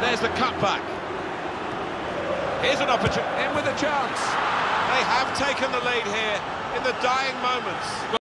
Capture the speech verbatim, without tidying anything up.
There's the cutback. Here's an opportunity. In with a chance. They have taken the lead here in the dying moments.